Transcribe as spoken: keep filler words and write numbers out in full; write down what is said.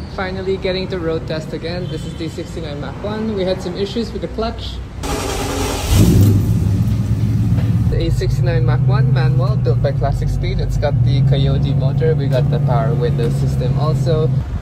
Finally getting to road test again. This is the sixty-nine Mach one. We had some issues with the clutch. A sixty-nine Mach one manual built by Classic Speed. It's got the Coyote motor. We got the power window system also.